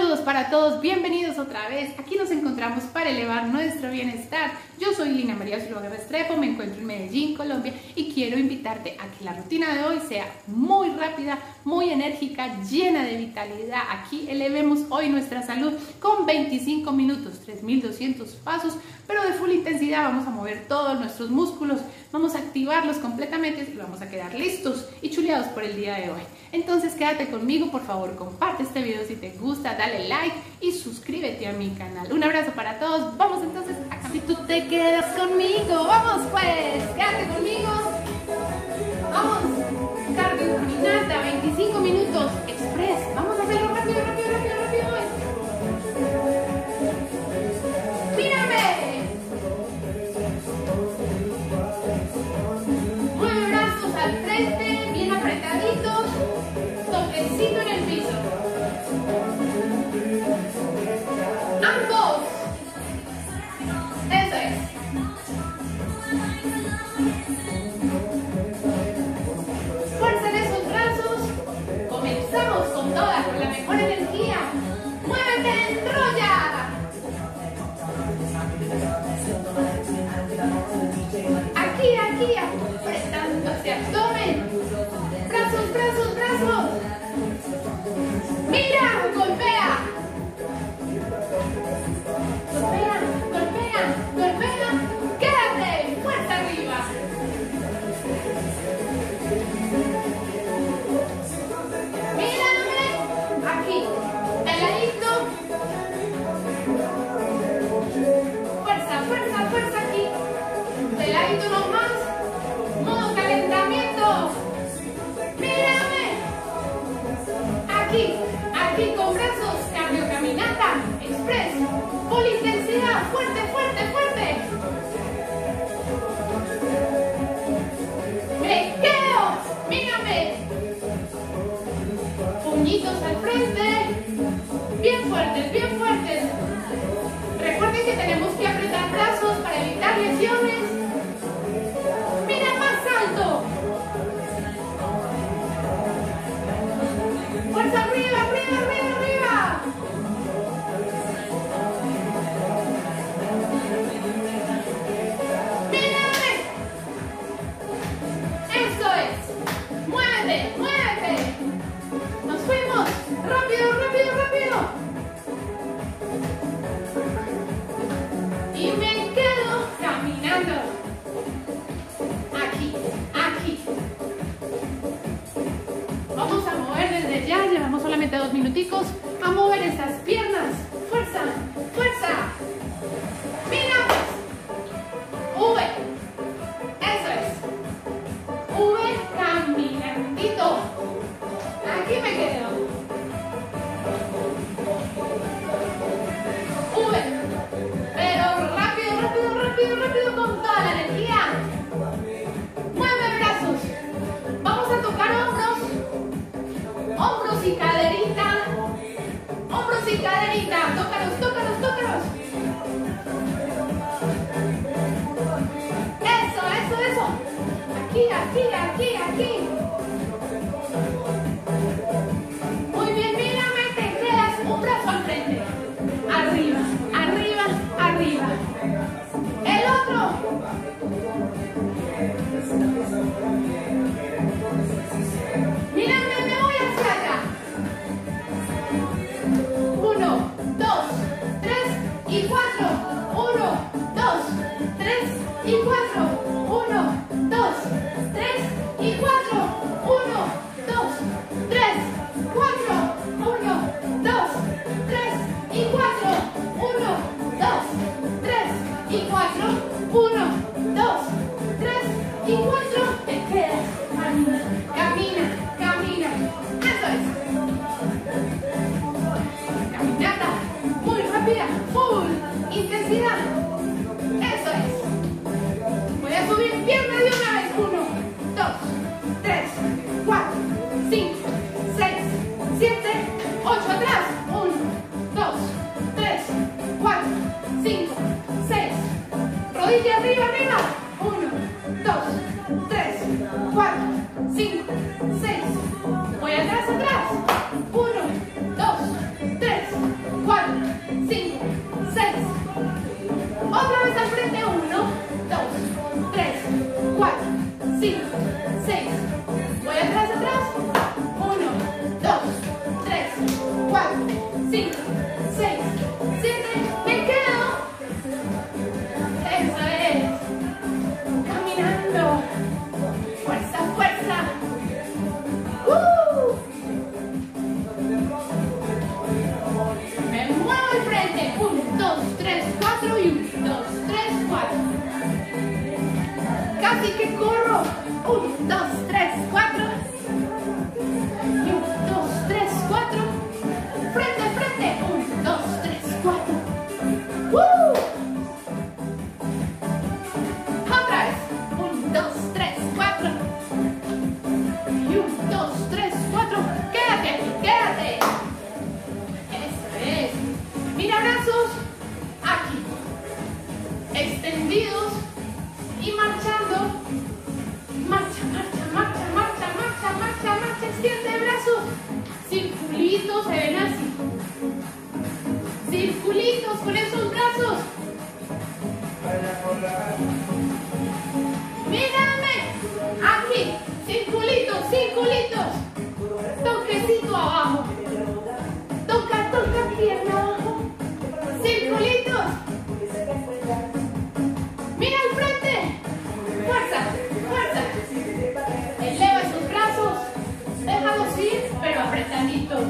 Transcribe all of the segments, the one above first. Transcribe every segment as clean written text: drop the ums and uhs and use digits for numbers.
Saludos para todos, bienvenidos otra vez. Aquí nos encontramos para elevar nuestro bienestar. Yo soy Lina María Zuluaga Restrepo, me encuentro en Medellín, Colombia, y quiero invitarte a que la rutina de hoy sea muy rápida, muy enérgica, llena de vitalidad. Aquí elevemos hoy nuestra salud con 25 minutos, 3200 pasos, pero de full intensidad. Vamos a mover todos nuestros músculos, vamos a activarlos completamente y vamos a quedar listos y chuleados por el día de hoy. Entonces quédate conmigo, por favor, comparte este video si te gusta, dale like y suscríbete a mi canal. Un abrazo para todos. Vamos entonces acá. Si tú te quedas conmigo, vamos pues, quédate conmigo. Vamos, cardio caminata, 25 minutos, express. Vamos a hacerlo rápido, rápido, rápido, rápido. ¡Mírame! Mueve brazos al frente, bien apretaditos, toquecito en el piso. Ambos. Eso es. Fuerza en esos brazos. Comenzamos con toda, con la mejor energía. ¡Muévete, enrolla! Aquí, apretando hacia el abdomen. Brazos, brazos, brazos. Mira, golpea. Golpea, golpea, golpea. Quédate, fuerza arriba. Mírame, aquí, de ladito. Fuerza, fuerza, fuerza aquí. De ladito nomás. Modo calentamiento. Mírame. Aquí con brazos, cardio caminata, express, full intensidad, fuerte, fuerte, fuerte. Me quedo, mírame. Puñitos al frente, bien fuertes, bien fuertes. Recuerden que tenemos que apretar brazos para evitar lesiones. Mira, más alto. Fuerza arriba, arriba, arriba, arriba. Mírame. Eso es. Muévete, muévete. Nos fuimos. Rápido, rápido, rápido. Y me quedo caminando. Aquí. Vamos a mover desde ya, llevamos solamente 2 minuticos a mover estas piernas. Fuerza, fuerza. Mira. V. Eso es. V caminandito. Aquí me quedo. V. Pero rápido, rápido, rápido, rápido con toda la energía. Mueve brazos. Vamos a tocar hombros. Hombros y caderita. Hombros y caderita. Tócalos, tócalos, tócalos. Eso. Aquí. Muy bien, mírame, te quedas un brazo al frente. Arriba, arriba, arriba. El otro. Mírame, me voy hacia allá. 1, 2, 3 y 4. 1, 2, 3 y 4. 1, 2, 3 y 4. 1, 2, 3, 4. 1, 2, 3 y 4. 1, 2, 3 y 4. 1, 2, 3 y 4. Te quedas. Camina. Eso es. Caminata muy rápida, full intensidad. 5, 6, 7, me quedo. Eso es. Caminando. Fuerza, fuerza. Me muevo al frente. 1, 2, 3, 4 y 1, 2, 3, 4. Casi que corro. 1, 2, 3, 4. 1, 2, 3, 4. Frente, frente. 1, 2, 3, 4. Otra vez. 1, 2, 3, 4. Y 1, 2, 3, 4. Quédate aquí, quédate. Eso es. Mira, brazos aquí. Extendidos y marchando. Marcha, marcha, marcha, marcha, marcha, marcha, marcha. Extiende brazos. Circulitos se ven así. Circulitos con esos brazos. Mírame. Aquí. Circulitos, circulitos. Toquecito abajo. Toca, toca pierna abajo. Circulitos. Mira al frente. Fuerza, fuerza. Eleva esos brazos. Déjalos ir, pero apretaditos.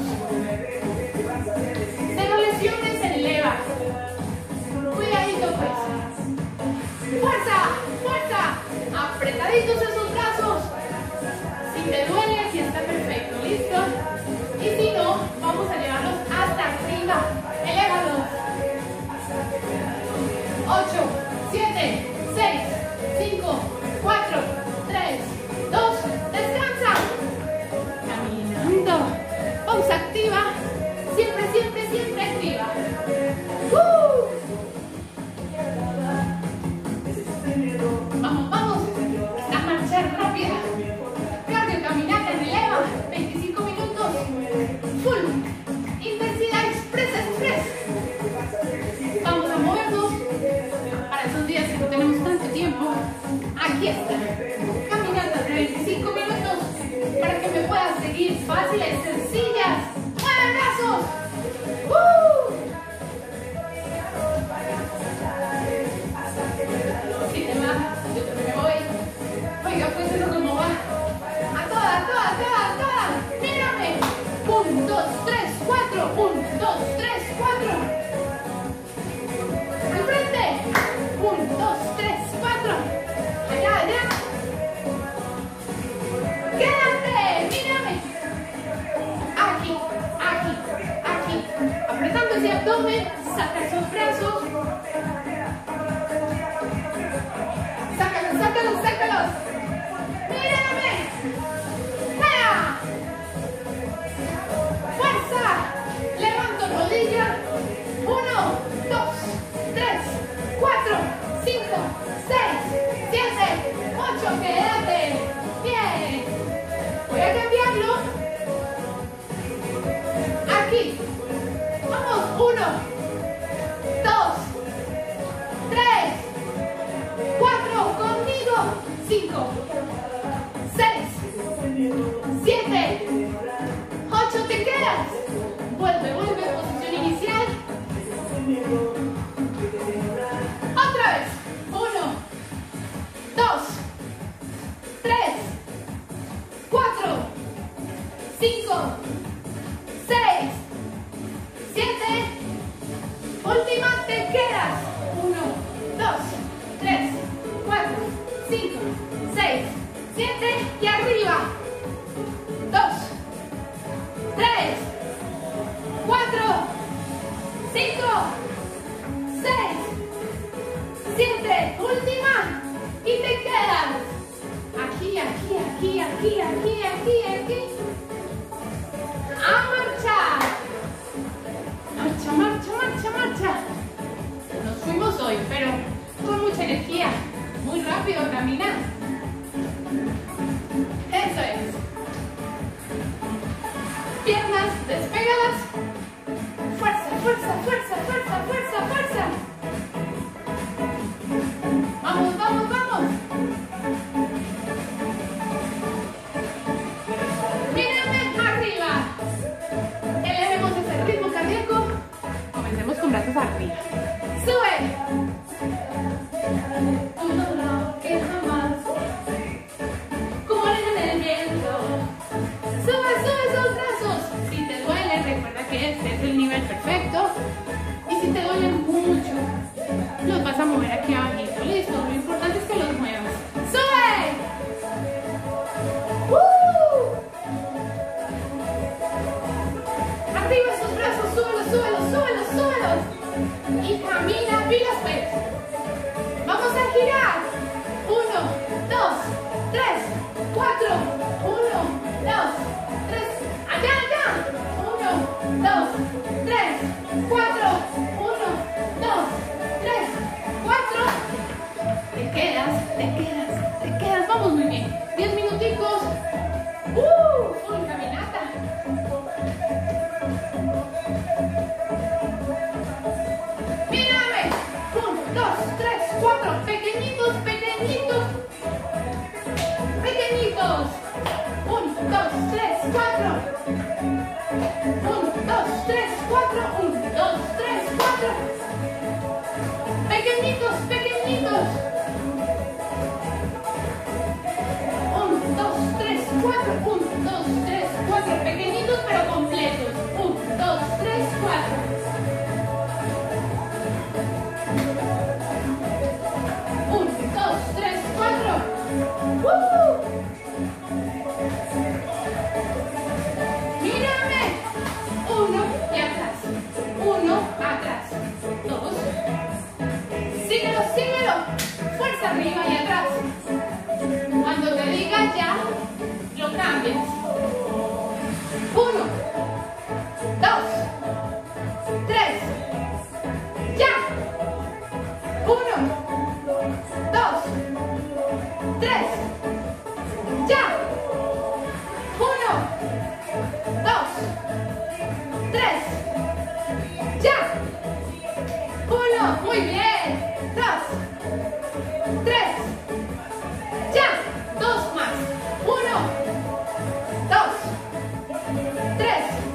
Cero lesiones, se eleva. Cuidadito, pues. Fuerza, fuerza. Apretaditos esos brazos. Si te duele, aquí está perfecto. ¿Listo? Y si no, vamos a llevarlos hasta arriba. Elévalos. 8, 7, 6, 5, 4, 3, 2, descansa. Caminando. Pausa activa. Siempre, siempre, siempre activa. Vamos, vamos. A marchar rápida. Cardio, caminata, releva. 25 minutos. Full. Intensidad express, express. Vamos a movernos. Para esos días que no tenemos tanto tiempo. Aquí está. Caminata de 25 minutos. Para que me puedas seguir fáciles, sencillas. ¡Mueve brazos! Si te va, yo también me voy. Oiga, pues eso como va. A toda, a toda, a toda, a toda. Mírame. 1, 2, 3, 4. 1, 2, 3, 4. Al frente. 1, 2, 3, 4. Allá, allá. Quédate. Mírame. Aquí, aquí, aquí. Apretando ese abdomen. Saca esos brazos. Sácalos, sácalos, sácalos. Mírame. ¡Fuera! Fuerza. Levanto rodilla. 1, 2, 3, 4, 5, 6, 7, 8. Quédate. Bien. Voy a cambiarlo. Aquí. Vamos. 1, 2, 3, 4. Conmigo. 5, 6, 7, 8. Te quedas. Vuelve, vuelve. Posición inicial. Otra vez. 1, 2, 3, 4, 5, 6, brazos arriba. Sube. Uno no que jamás. Como orejas en el viento. Sube, sube esos brazos. Si te duele, recuerda que este es el nivel perfecto. Y si te duelen mucho, los vas a mover aquí abajito. Listo. Lo importante es que los muevas. ¡Sube! Arriba esos brazos, súbelos, súbelos, súbelos, súbelos. Y camina, pilas pues. Vamos a girar. 1, 2, 3, 4. 1, 2, 3. Allá, allá. 1, 2, 3, 4. 1, 2, 3, 4. Te quedas, te quedas, te quedas. Vamos muy bien. 10 minuticos. Full caminata. Mírame. 1, 2, 3, 4. Pequeñitos, pequeñitos. Pequeñitos. 1, 2, 3, 4. 1, 2, 3, 4. 1, 2, 3, 4. Pequeñitos, pequeñitos. 1, 2, 3, 4. 1, 2, 3, 4. Pequeñitos pero completos. 1, 2, 3, 4. 1, 2, 3, 4. Mírame. 1 y atrás. 1 atrás. 2. Síguelo, síguelo. Fuerza arriba y atrás. Cuando te diga ya, lo cambias. 1, 2, 3. Ya. 1, 2, 3. Ya. 1, 2, 3. Ya. 1. Muy bien. 2, 3. Ya. 2 más. 1, 2, 3.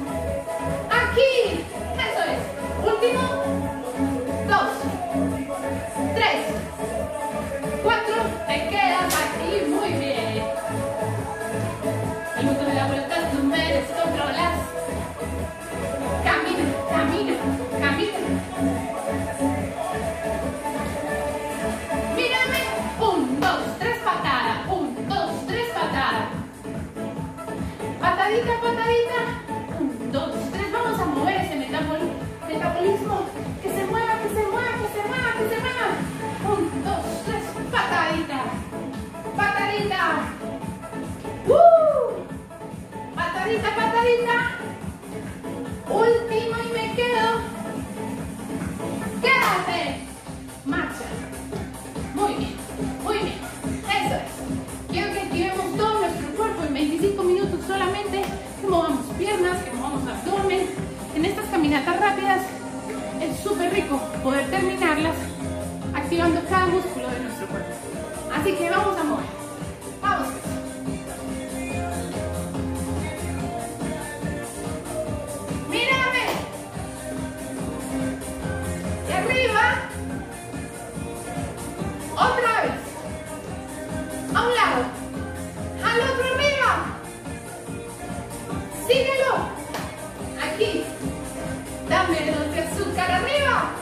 Aquí. Eso es. Último. 2, 3, 4. Te quedas aquí. Muy bien. Minuto de la vuelta, tú me descontrolas. Camina, camina, camina. Mírame. 1, 2, 3 patada. 1, 2, 3 patada. Patadita, patadita. 1, 2, 3. Vamos a mover ese metabolismo. Que se mueva, que se mueva, que se mueva, que se mueva. 1, 2, 3. Patadita. Patadita. Patadita, patadita. Último y me quedo. Quédate. Marcha. Muy bien, muy bien. Eso es. Quiero que activemos todo nuestro cuerpo en 25 minutos solamente. Que movamos piernas, que movamos abdomen. En estas caminatas rápidas es súper rico poder terminarlas activando cada músculo de nuestro cuerpo. Así que vamos a mover. Vamos. Mírame. Y arriba. Otra vez. A un lado. Al otro arriba. Síguelo. Aquí. Dame dos de azúcar arriba.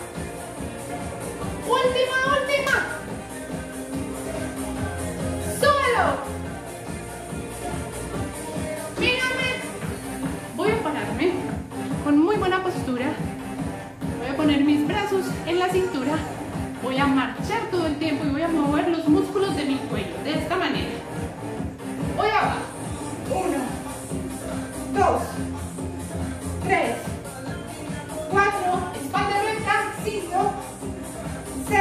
Última, última. Súbelo. Mírame. Voy a pararme con muy buena postura. Voy a poner mis brazos en la cintura. Voy a marchar todo el tiempo y voy a mover los músculos de mi cuello de esta manera. Voy abajo. 1, 2, 3, 4, espalda recta, 5, 6,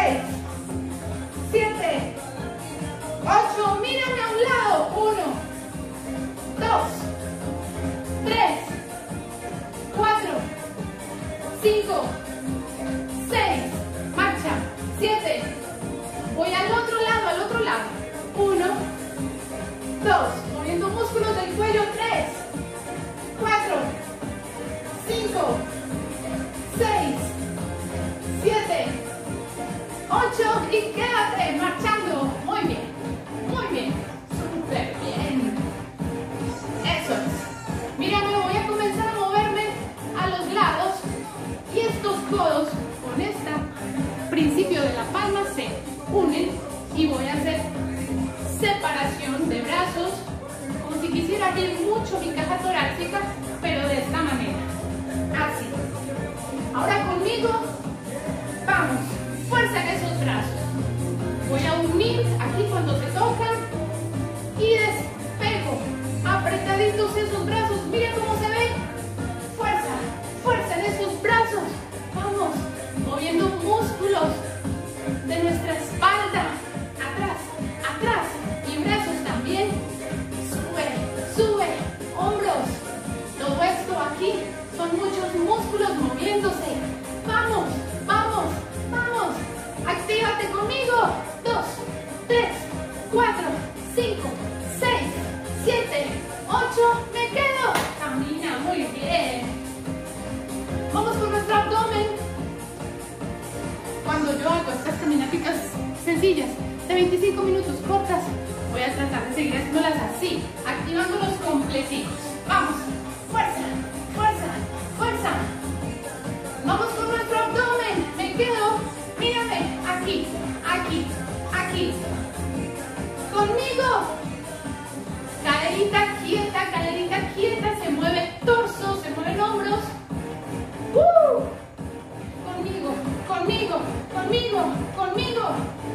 7, 8, mírame a un lado. 1, 2, 3, 4, 5, 6, marcha, 7, voy al otro lado, 1, 2, moviendo músculos del cuello, 3, 4, 5, 6, abrir mucho mi caja torácica, pero de esta manera. Así. Ahora conmigo, vamos, fuerza en esos brazos. Voy a unir aquí cuando se tocan y despego. Apretaditos esos brazos, miren cómo se ven. Fuerza, fuerza en esos brazos. Vamos, moviendo músculos de nuestra espalda. Atrás, atrás y brazos también. Sube, sube, hombros. Todo esto aquí son muchos músculos moviéndose. Vamos, vamos, vamos. Actívate conmigo. 2, 3, 4, 5, 6, 7, 8. Me quedo. Camina muy bien. Vamos con nuestro abdomen. Cuando yo hago estas caminaticas sencillas de 25 minutos cortas, voy a tratar de seguir haciéndolas así, activándolos completitos. Vamos, fuerza, fuerza, fuerza. Vamos con nuestro abdomen. Me quedo, mírame, aquí, aquí, aquí. Conmigo. Caderita quieta, se mueve el torso, se mueven hombros. Conmigo, conmigo, conmigo, conmigo.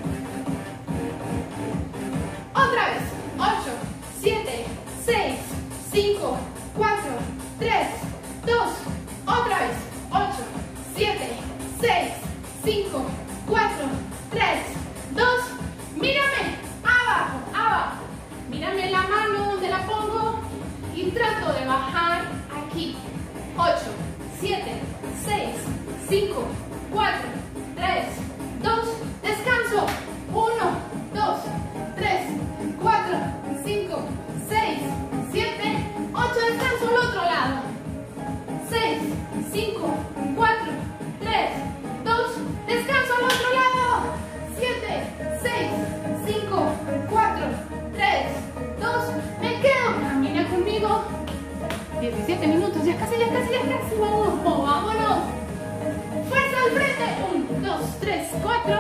Otra vez. 8, 7, 6, 5, 4, 3, 2. Otra vez. 8, 7, 6, 5, 4, 3, 2. Mírame. Abajo, abajo. Mírame la mano donde la pongo y trato de bajar aquí. 8, 7, 6, 5, 4, 3, 2, descanso. 1, 2, 3, 4, 5, 6, 7, 8, descanso al otro lado. 6, 5, 4, 3, 2, descanso al otro lado. 7, 6, 5, 4, 3, 2, me quedo. Camina conmigo. 17 minutos, ya casi, vamos, vámonos. Fuerza al frente, 1, 2, 3, 4.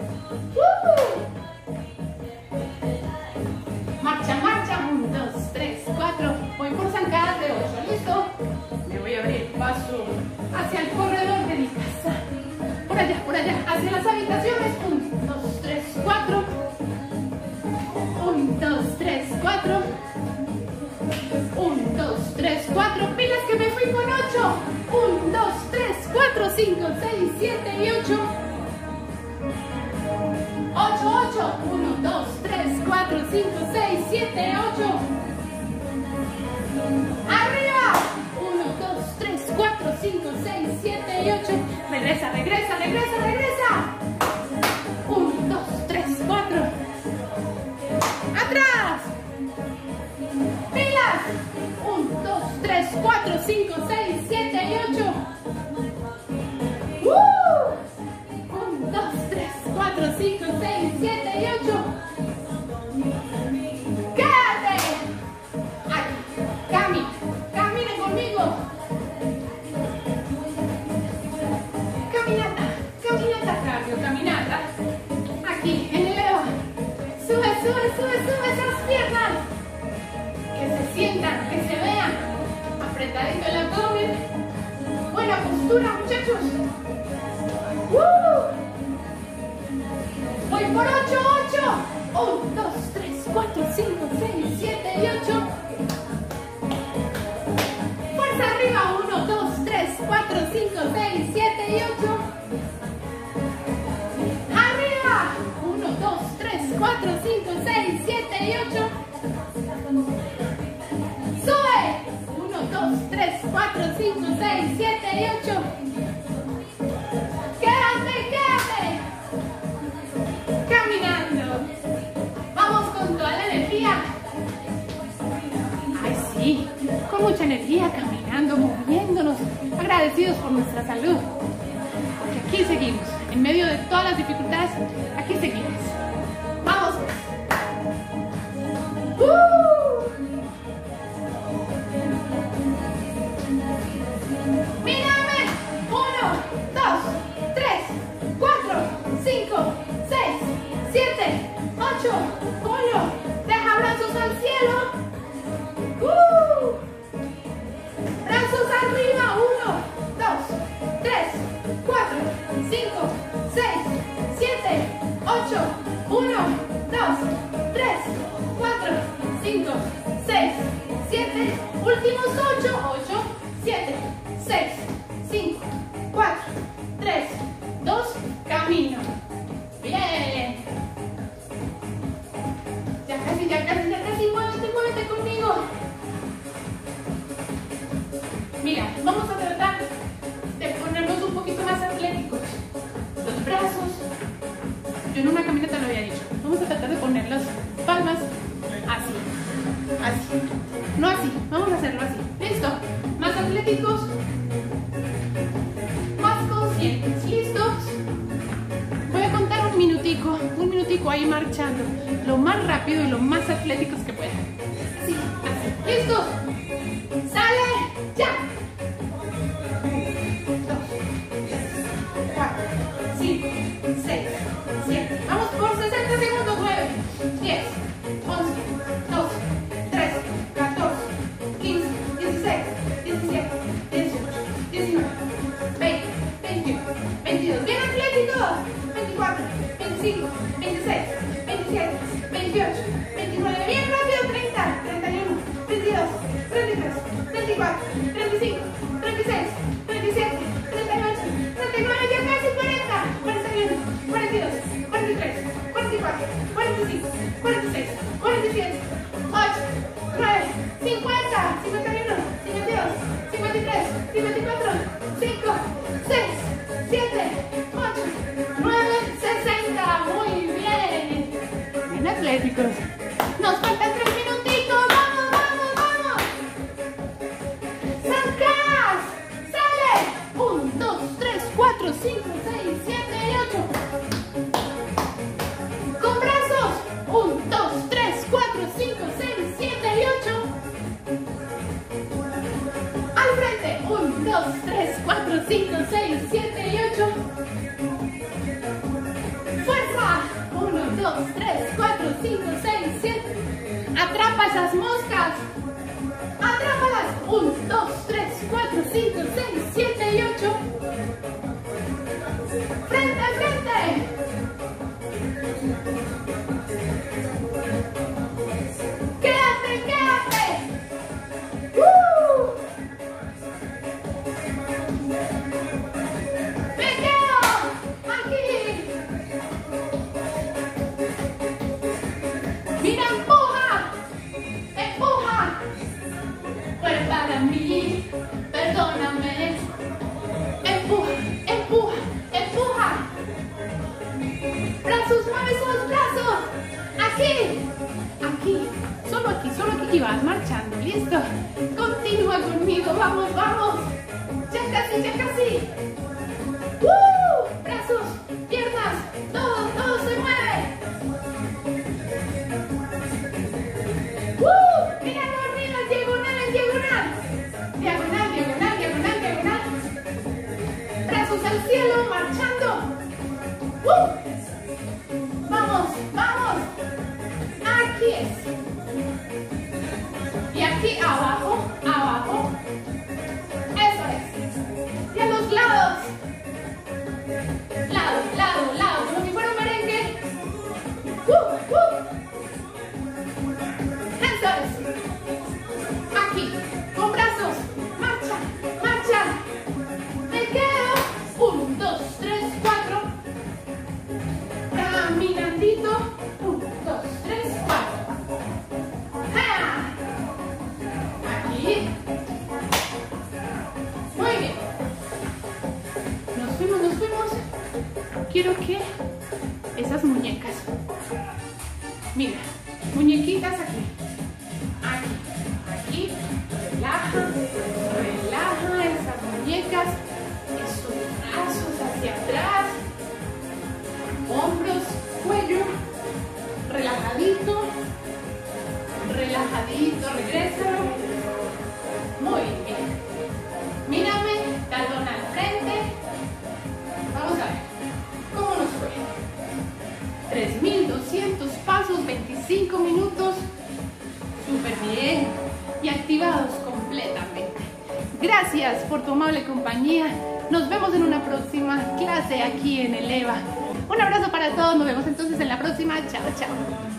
Marcha, marcha, 1, 2, 3, 4. Voy por zancadas de 8, ¿listo? Me voy a abrir paso hacia el corredor de mi casa. Por allá, hacia las habitaciones. 1, 2, 3, 4. 1, 2, 3, 4. 1, 2, 3, 4. Pilas que me fui con 8. 1, 2, 3, 4, 5, 6, 7 y 8. 8, 8. 1, 2, 3, 4, 5, 6, 7, 8. Arriba. 1, 2, 3, 4, 5, 6, 7 y 8. Regresa, regresa, regresa, regresa. 1, 2, 3, 4. Atrás. Pilas. 1, 2, 3, 4, 5, 6, 7 y 8. 1, 2, 3, 4, 5, 6, 7 y 8. Quédate. Aquí. Camina. Camina conmigo. Caminata. Caminata, cardio. Caminata. Aquí, en el eleva. Sube, sube, sube, sube esas piernas. Que se sientan, que se vean. Apretadito el abdomen. Buena postura, muchachos. Voy por 8, 8. 1, 2, 3, 4, 5, 6, 7 y 8. Fuerza arriba. 1, 2, 3, 4, 5, 6, 7 y 8. Arriba. 1, 2, 3, 4, 5, 6, 7 y 8. Sube. 1, 2, 3, 4, 5, 6, 7 y 8. Quédate, quédate. Caminando. Vamos con toda la energía. Ay, sí, con mucha energía, caminando, moviéndonos, agradecidos por nuestra salud. Porque aquí seguimos, en medio de todas las dificultades, aquí seguimos. Vamos. Mírame. 1, 2, 3, 4, 5, 6, 7, 8. 1. Deja brazos al cielo. 3, 4, 5, 6, 7, 8, 1, 2, 3, 4, 5, 6, 7, últimos 8, 8, 7, 6, 5, 4, 3, 2, camino. Bien. Ya casi, muévete conmigo. Mira, vamos a tratar de ponernos un poquito más atléticos. Los brazos, yo en una caminata lo había dicho, vamos a tratar de poner las palmas así, así, no así, vamos a hacerlo así. ¿Listo? Más atléticos, más conscientes. ¿Listos? Voy a contar un minutico ahí marchando, lo más rápido y lo más atléticos que puedan. Así, así. ¿Listos? ¡Sale! ¡Ya! 2, 4, 5, 6, 7. Vamos por 60 segundos. 9, 10, 11, 12, 13, 14, 15, 16, 17, 18, 19, 20, 21, 22. ¡Bien atléticos! 24, 25, 26, 27, 28, 29. ¡Bien rápido! 30, 31, 32, 33, 34, 35, 36, 37, 38, 39, ya casi 40, 41, 42, 43, 44, 45, 46, 47, 8, 9, 50, 51, 52, 53, 54, 5, 6, 7, 8, 9, 60. Muy bien. Bien atléticos. Nos faltan 3 minutitos. ¡Vamos, vamos, vamos! ¡Sacas! ¡Sale! 1, 2, 3, 4, 5, 6, 7 y 8. Con brazos. 1, 2, 3, 4, 5, 6, 7 y 8. Al frente. 1, 2, 3, 4, 5, 6, 7 y 8. ¡Fuerza! 1, 2, 3, 4, 5, 6, 7. Atrapa esas moscas. Atrápalas. 1, 2, 3, 4, 5, 6, 7 y 8. Frente a frente. Quédate, quédate. Me quedo aquí. Mira, empuja. Empuja. Para mí, perdóname. Empuja, empuja, empuja. Brazos, mueve esos brazos. Aquí, aquí, solo aquí, solo aquí. Y vas marchando, ¿listo? Continúa conmigo, vamos, vamos. Ya casi, ya casi. Brazos, piernas, todo se mueve. Míralo arriba, diagonal en diagonal. Diagonal, diagonal, diagonal, diagonal. Brazos al cielo, marchando. Vamos, vamos. Aquí es. Y aquí abajo, abajo. Eso es. Y a los lados. Lado, lado, lado. Como si fuera un merengue. Eso es. Aquí, con brazos. Marcha, marcha. Me quedo. 1, 2, 3, 4. Caminandito. 1, 2, 3, 4. Aquí. Muy bien. Nos fuimos, nos fuimos. Quiero que esas muñecas. Mira, muñequitas aquí. Aquí, relaja, relaja esas muñecas, esos brazos hacia atrás, hombros, cuello, relajadito, relajadito, regrésalo. Muy bien. Mírame, talón al frente. Vamos a ver cómo nos fue. 3.200 pasos, 25 minutos. Súper bien. Y activados completamente. Gracias por tu amable compañía. Nos vemos en una próxima clase aquí en Eleva. Un abrazo para todos, nos vemos entonces en la próxima. Chao, chao.